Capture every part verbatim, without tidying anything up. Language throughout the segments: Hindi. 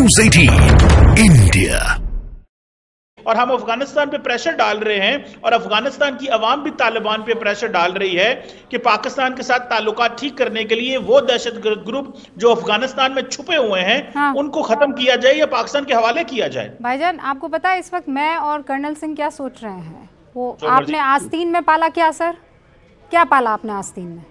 न्यूज़ अठारह इंडिया। और हम अफगानिस्तान पे प्रेशर डाल रहे हैं और अफगानिस्तान की अवाम भी तालिबान पे प्रेशर डाल रही है कि पाकिस्तान के साथ ताल्लुकात ठीक करने के लिए वो दहशतगर्द ग्रुप जो अफगानिस्तान में छुपे हुए हैं हाँ। उनको खत्म किया जाए या पाकिस्तान के हवाले किया जाए। भाईजान, आपको पता है इस वक्त मैं और कर्नल सिंह क्या सोच रहे हैं? वो आपने आस्तीन में पाला क्या सर? क्या पाला आपने आस्तीन में?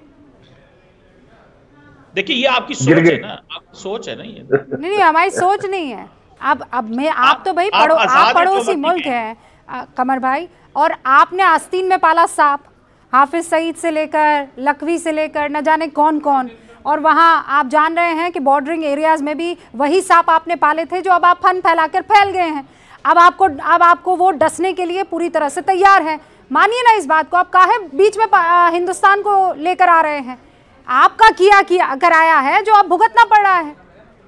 देखिए ये आपकी सोच है ना, आपकी सोच है ना ये। नहीं नहीं, हमारी सोच नहीं है। अब अब मैं आप तो भाई पड़ो आप पड़ोसी मुल्क है कमर भाई, और आपने आस्तीन में पाला सांप, हाफिज सईद से लेकर लकवी से लेकर न जाने कौन कौन, और वहाँ आप जान रहे हैं कि बॉर्डरिंग एरियाज में भी वही सांप आपने पाले थे जो अब आप फन फैलाकर फैल गए हैं। अब आपको अब आपको वो डसने के लिए पूरी तरह से तैयार है। मानिए ना इस बात को, आप काहे बीच में हिंदुस्तान को लेकर आ रहे हैं? आपका किया किया कराया है जो अब भुगतना पड़ रहा है।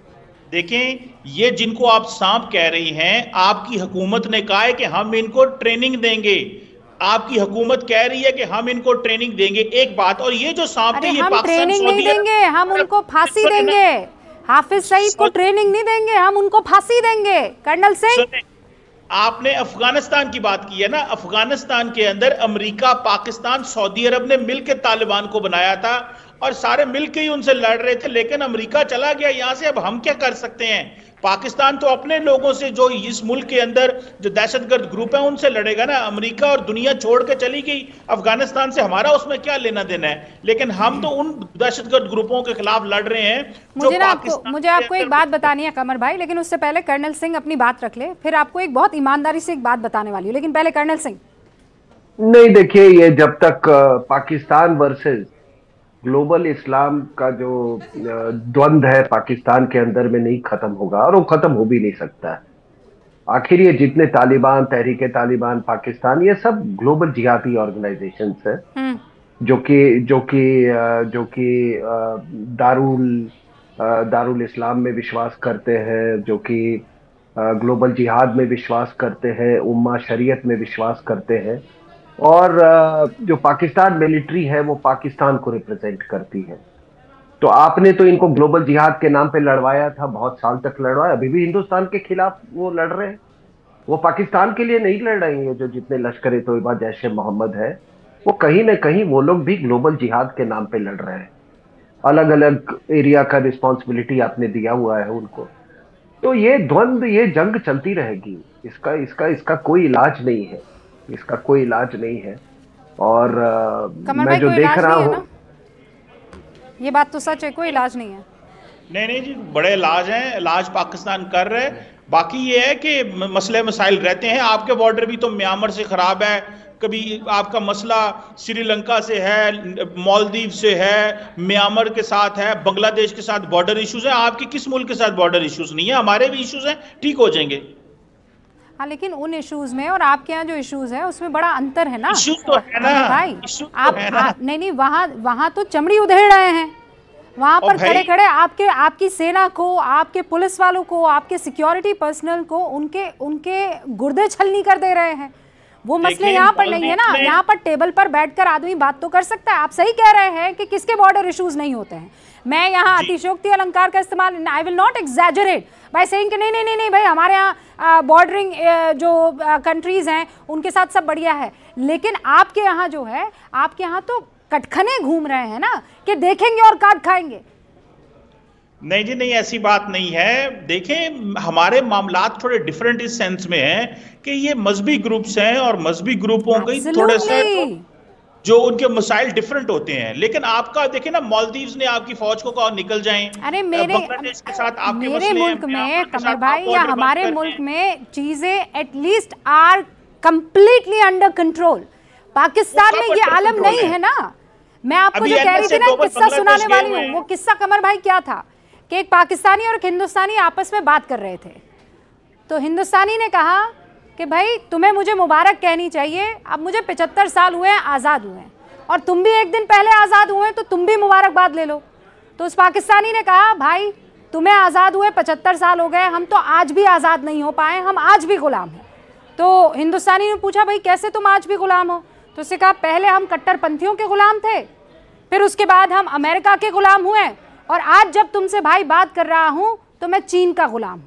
देखें, ये जिनको आप सांप कह रही हैं, आपकी हुकूमत ने कहा है कि हम इनको ट्रेनिंग देंगे। आपकी हुकूमत कह रही है कि हम इनको ट्रेनिंग देंगे। एक बात, और ये जो सांप थे ये हम ट्रेनिंग नहीं देंगे, हम उनको फांसी देंगे। हाफिज सईद को ट्रेनिंग नहीं देंगे, हम उनको फांसी देंगे। कर्नल सिंह, आपने अफगानिस्तान की बात की है ना, अफगानिस्तान के अंदर अमेरिका, पाकिस्तान, सऊदी अरब ने मिलकर तालिबान को बनाया था और सारे मिलकर ही उनसे लड़ रहे थे, लेकिन अमेरिका चला गया यहां से। अब हम क्या कर सकते हैं? पाकिस्तान तो अपने लोगों से जो इस मुल्क के अंदर जो दहशतगर्द ग्रुप है उनसे लड़ेगा ना। अमेरिका और दुनिया छोड़ के चली गई अफगानिस्तान से, हमारा उसमें क्या लेना देना है? लेकिन हम तो उन दहशतगर्द ग्रुपों के खिलाफ लड़ रहे हैं। मुझे ना आपको मुझे आपको एक बात बतानी है कमर भाई, लेकिन उससे पहले कर्नल सिंह अपनी बात रख ले, फिर आपको एक बहुत ईमानदारी से एक बात बताने वाली हूँ, लेकिन पहले कर्नल सिंह। नहीं, देखिए, ये जब तक पाकिस्तान वर्सेस ग्लोबल इस्लाम का जो द्वंद्व है पाकिस्तान के अंदर में नहीं खत्म होगा, और वो खत्म हो भी नहीं सकता है। आखिर ये जितने तालिबान, तहरीके तालिबान, पाकिस्तान, ये सब ग्लोबल जिहादी ऑर्गेनाइजेशंस हैं जो कि जो कि जो कि दारुल दारुल इस्लाम में विश्वास करते हैं, जो कि ग्लोबल जिहाद में विश्वास करते हैं, उम्मा शरीयत में विश्वास करते हैं। और जो पाकिस्तान मिलिट्री है वो पाकिस्तान को रिप्रेजेंट करती है। तो आपने तो इनको ग्लोबल जिहाद के नाम पे लड़वाया था, बहुत साल तक लड़वाया, अभी भी हिंदुस्तान के खिलाफ वो लड़ रहे हैं। वो पाकिस्तान के लिए नहीं लड़ रही है। जो जितने लश्कर तोयबा, जैश मोहम्मद है, वो कहीं ना कहीं वो लोग भी ग्लोबल जिहाद के नाम पे लड़ रहे हैं। अलग अलग एरिया का रिस्पॉन्सिबिलिटी आपने दिया हुआ है उनको। तो ये द्वंद्व, ये जंग चलती रहेगी। इसका इसका इसका कोई इलाज नहीं है, इसका कोई इलाज नहीं है। और मैं जो देख रहा हूँ, ये बात तो सच है, कोई इलाज नहीं है। नहीं नहीं जी, बड़े इलाज हैं, इलाज पाकिस्तान कर रहे हैं। बाकी ये है कि मसले मसाइल रहते हैं। आपके बॉर्डर भी तो म्यांमार से खराब है, कभी आपका मसला श्रीलंका से है, मालदीव से है, म्यांमार के साथ है, बांग्लादेश के साथ बॉर्डर इश्यूज है। आपके किस मुल्क के साथ बॉर्डर इश्यूज नहीं है? हमारे भी इश्यूज हैं, ठीक हो जाएंगे। हाँ, लेकिन उन इश्यूज में और आपके यहाँ जो इश्यूज है उसमें बड़ा अंतर है ना। इश्यूज तो है ना भाई, तो आप है ना। आ, नहीं नहीं, वहाँ वहाँ तो चमड़ी उधेड़ रहे हैं। वहाँ पर खड़े खड़े आपके आपकी सेना को, आपके पुलिस वालों को, आपके सिक्योरिटी पर्सनल को उनके उनके गुर्दे छलनी कर दे रहे हैं। वो मसले यहाँ पर नहीं है ना। यहाँ पर टेबल पर बैठकर आदमी बात तो कर सकता है। आप सही कह रहे हैं कि किसके बॉर्डर इश्यूज नहीं होते हैं। मैं यहाँ अतिशयोक्ति अलंकार का इस्तेमाल, I will not exaggerate by saying कि नहीं नहीं नहीं नहीं भाई, हमारे यहाँ बॉर्डरिंग जो कंट्रीज हैं उनके साथ सब बढ़िया है। लेकिन आपके यहाँ जो है, आपके यहाँ तो कटखने घूम रहे हैं ना कि देखेंगे और काट खाएंगे। नहीं जी नहीं, ऐसी बात नहीं है। देखें, हमारे मामलात थोड़े डिफरेंट इस सेंस में हैं कि ये मजहबी ग्रुप्स हैं और मजहबी ग्रुपों के थोड़े से जो उनके मसाइल डिफरेंट होते हैं। लेकिन आपका देखें ना, मालदीव्स ने आपकी फौज को कहा निकल जाएं। अरे मेरे बांग्लादेश के साथ आपके मेरे मुल्क में कमर भाई, या हमारे मुल्क में चीजें at least are completely under control. Pakistan में ये आलम नहीं है ना। मैं आपको जो कह रही थी ना, किस्सा सुनाने वाली हूँ। वो किस्सा कमर भाई क्या था कि एक पाकिस्तानी और एक हिंदुस्तानी आपस में बात कर रहे थे। तो हिंदुस्तानी ने कहा कि भाई तुम्हें मुझे मुबारक कहनी चाहिए, अब मुझे पचहत्तर साल हुए हैं, आज़ाद हुए हैं, और तुम भी एक दिन पहले आज़ाद हुए तो तुम भी मुबारकबाद ले लो। तो उस पाकिस्तानी ने कहा भाई तुम्हें आज़ाद हुए पचहत्तर साल हो गए, हम तो आज भी आज़ाद नहीं हो पाए, हम आज भी गुलाम हैं। तो हिंदुस्तानी ने पूछा भाई कैसे तुम आज भी गुलाम हो? तो उसने कहा पहले हम कट्टरपंथियों के गुलाम थे, फिर उसके बाद हम अमेरिका के गुलाम हुए, और आज जब तुमसे भाई बात कर रहा हूं तो मैं चीन का गुलाम हूं।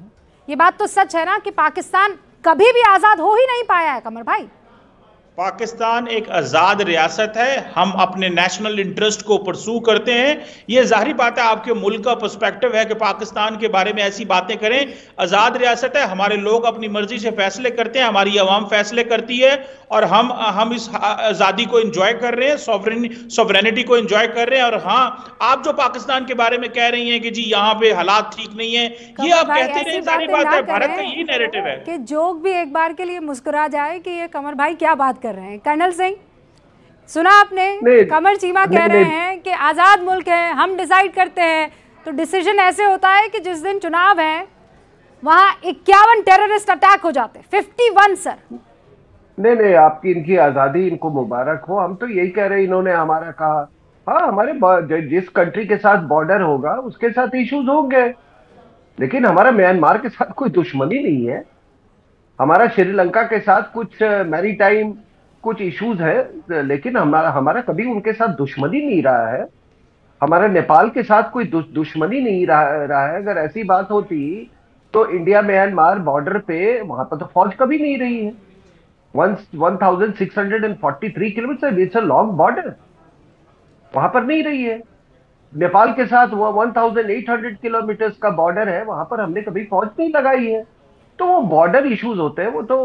ये बात तो सच है ना कि पाकिस्तान कभी भी आजाद हो ही नहीं पाया है कमर भाई। पाकिस्तान एक आज़ाद रियासत है, हम अपने नेशनल इंटरेस्ट को परसू करते हैं। ये जाहिर बात है आपके मुल्क का पर्सपेक्टिव है कि पाकिस्तान के बारे में ऐसी बातें करें। आज़ाद रियासत है, हमारे लोग अपनी मर्जी से फैसले करते हैं, हमारी आवाम फैसले करती है और हम हम इस आज़ादी को एंजॉय कर रहे हैं, सॉवरेन सॉवरेनिटी को एंजॉय कर रहे हैं। और हाँ, आप जो पाकिस्तान के बारे में कह रही हैं कि जी यहाँ पे हालात ठीक नहीं है, ये आप कहते रहे, जाहिर बात है भारत का यही नैरेटिव है कि जोक भी एक बार के लिए मुस्कुरा जाए कि ये कमर भाई क्या बात कर रहे हैं। कर्नल सिंह, सुना आपने, कमर चीमा कह रहे हैं कि आजाद मुल्क है, हम डिसाइड करते हैं। तो डिसीजन ऐसे होता है कि जिस दिन चुनाव है वहां इक्यावन टेररिस्ट अटैक हो जाते, इक्यावन सर। नहीं नहीं, आपकी इनकी आजादी इनको मुबारक हो। हम तो यही कह रहे हैं, इन्होंने हमारा कहा, हाँ हमारे जिस कंट्री के साथ बॉर्डर होगा उसके साथ इश्यूज होंगे, लेकिन हमारा म्यांमार के साथ कोई दुश्मनी नहीं है। हमारा श्रीलंका के साथ कुछ मैरीटाइम कुछ इश्यूज है, लेकिन हमारा हमारा कभी उनके साथ दुश्मनी नहीं रहा है। हमारा नेपाल के साथ कोई दु, दुश्मनी नहीं रहा, रहा है। अगर ऐसी बात होती तो इंडिया म्यांमार बॉर्डर पे वहां पर तो फौज कभी नहीं रही है। One thousand six hundred and forty three kilometre, it's a long border, वहां पर नहीं रही है। नेपाल के साथ वो one thousand eight hundred kilometre का बॉर्डर है, वहां पर हमने कभी फौज नहीं लगाई है। तो वो बॉर्डर इश्यूज होते हैं, वो तो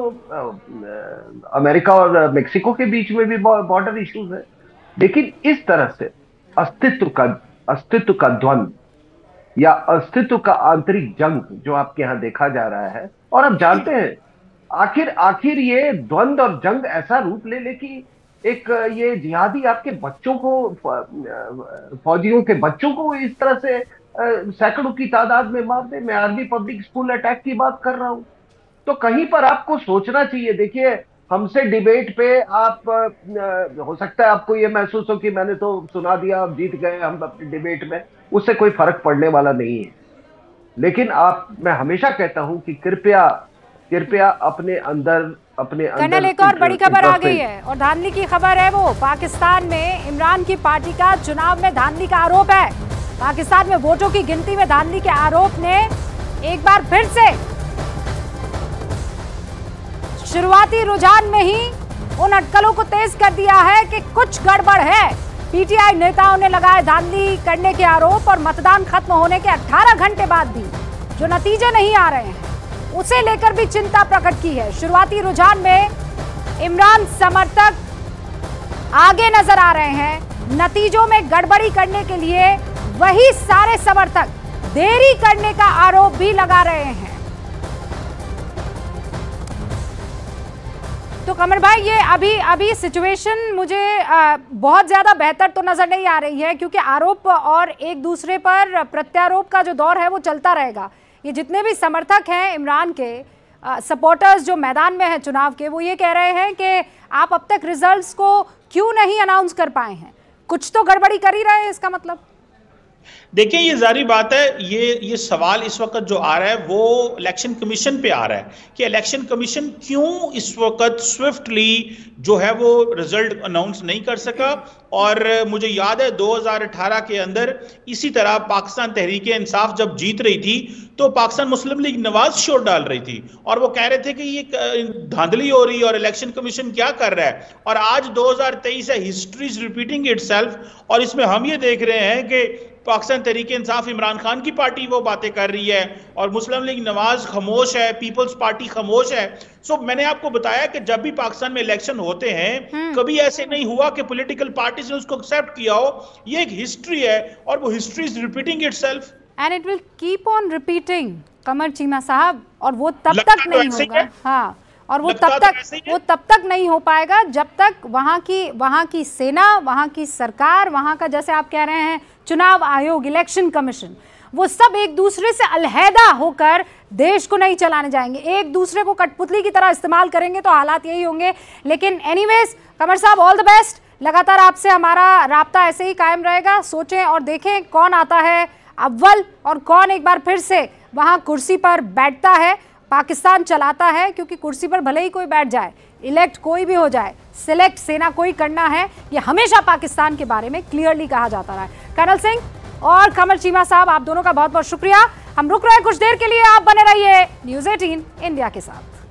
अमेरिका और मेक्सिको के बीच में भी बॉर्डर इश्यूज है। लेकिन इस तरह से अस्तित्व का अस्तित्व का द्वंद्व या अस्तित्व का आंतरिक जंग जो आपके यहाँ देखा जा रहा है, और आप जानते हैं आखिर आखिर ये द्वंद्व और जंग ऐसा रूप ले ले कि एक ये जिहादी आपके बच्चों को, फौजियों के बच्चों को इस तरह से सैकड़ों की तादाद में मार दे। मैं आर्मी पब्लिक स्कूल अटैक की बात कर रहा हूं। तो कहीं पर आपको सोचना चाहिए। देखिए, हमसे डिबेट पे आप, हो सकता है आपको ये महसूस हो कि मैंने तो सुना दिया, आप जीत गए, हम अपनी डिबेट में, उससे कोई फर्क पड़ने वाला नहीं है। लेकिन आप, मैं हमेशा कहता हूं कि कृपया कृपया अपने अंदर अपने कर्नल, एक और बड़ी खबर आ गई है और धांधली की खबर है। वो पाकिस्तान में इमरान की पार्टी का चुनाव में धांधली का आरोप है। पाकिस्तान में वोटों की गिनती में धांधली के आरोप ने एक बार फिर से शुरुआती रुझान में ही उन अटकलों को तेज कर दिया है कि कुछ गड़बड़ है। पीटीआई नेताओं ने लगाए धांधली करने के आरोप और मतदान खत्म होने के अठारह घंटे बाद भी जो नतीजे नहीं आ रहे हैं उसे लेकर भी चिंता प्रकट की है। शुरुआती रुझान में इमरान समर्थक आगे नजर आ रहे हैं। नतीजों में गड़बड़ी करने के लिए वही सारे समर्थक देरी करने का आरोप भी लगा रहे हैं। तो कमर भाई, ये अभी अभी सिचुएशन मुझे आ, बहुत ज्यादा बेहतर तो नजर नहीं आ रही है, क्योंकि आरोप और एक दूसरे पर प्रत्यारोप का जो दौर है वो चलता रहेगा। ये जितने भी समर्थक हैं इमरान के, सपोर्टर्स जो मैदान में हैं चुनाव के, वो ये कह रहे हैं कि आप अब तक रिजल्ट्स को क्यों नहीं अनाउंस कर पाए हैं, कुछ तो गड़बड़ी कर ही रहे हैं। इसका मतलब देखिए, ये जारी बात है, ये ये सवाल इस वक्त जो आ रहा है वो इलेक्शन कमीशन पे आ रहा है कि इलेक्शन कमीशन क्यों इस वक्त स्विफ्टली जो है वो रिजल्ट अनाउंस नहीं कर सका। और मुझे याद है दो हज़ार अठारह के अंदर इसी तरह पाकिस्तान तहरीक इंसाफ जब जीत रही थी तो पाकिस्तान मुस्लिम लीग नवाज शोर डाल रही थी और वो कह रहे थे कि ये धांधली हो रही है और इलेक्शन कमीशन क्या कर रहा है। और आज दो हज़ार तेईस है, हिस्ट्री इज रिपीटिंग इटसेल्फ, और इसमें हम ये देख रहे हैं कि पाकिस्तान तहरीक इंसाफ इमरान खान की पार्टी वो बातें कर रही है और मुस्लिम लीग नवाज खामोश है, पीपल्स पार्टी खामोश है। सो मैंने आपको बताया कि जब भी पाकिस्तान में इलेक्शन होते हैं कभी ऐसे नहीं हुआ कि पॉलिटिकल पार्टीज ने उसको एक्सेप्ट किया हो। ये एक हिस्ट्री है और वो history is repeating itself and it will keep on repeating, Qamar Cheema साहब। और वो तब तक नहीं होगा, हाँ, और वो तब तक वो तब तक नहीं हो पाएगा जब तक वहाँ की वहाँ की सेना, वहाँ की सरकार, वहाँ का, जैसे आप कह रहे हैं, चुनाव आयोग, इलेक्शन कमीशन, वो सब एक दूसरे से अलहदा होकर देश को नहीं चलाने जाएंगे। एक दूसरे को कठपुतली की तरह इस्तेमाल करेंगे तो हालात यही होंगे। लेकिन एनीवेज, कमर साहब, ऑल द बेस्ट। लगातार आपसे हमारा राब्ता ऐसे ही कायम रहेगा। सोचें और देखें कौन आता है अव्वल और कौन एक बार फिर से वहाँ कुर्सी पर बैठता है, पाकिस्तान चलाता है। क्योंकि कुर्सी पर भले ही कोई बैठ जाए, इलेक्ट कोई भी हो जाए, सिलेक्ट सेना कोई करना है, ये हमेशा पाकिस्तान के बारे में क्लियरली कहा जाता रहा है। कर्नल सिंह और कमर चीमा साहब, आप दोनों का बहुत बहुत शुक्रिया। हम रुक रहे हैं कुछ देर के लिए, आप बने रहिए न्यूज़ अठारह इंडिया के साथ।